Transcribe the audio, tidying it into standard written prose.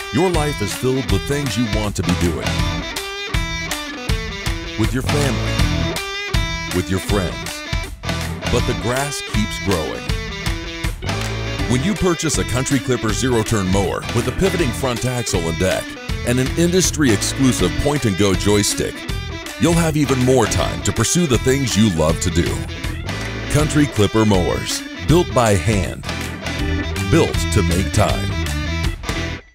Your life is filled with things you want to be doing. With your family, with your friends. But the grass keeps growing. When you purchase a Country Clipper zero-turn mower with a pivoting front axle and deck and an industry-exclusive point-and-go joystick, you'll have even more time to pursue the things you love to do. Country Clipper mowers, built by hand, built to make time.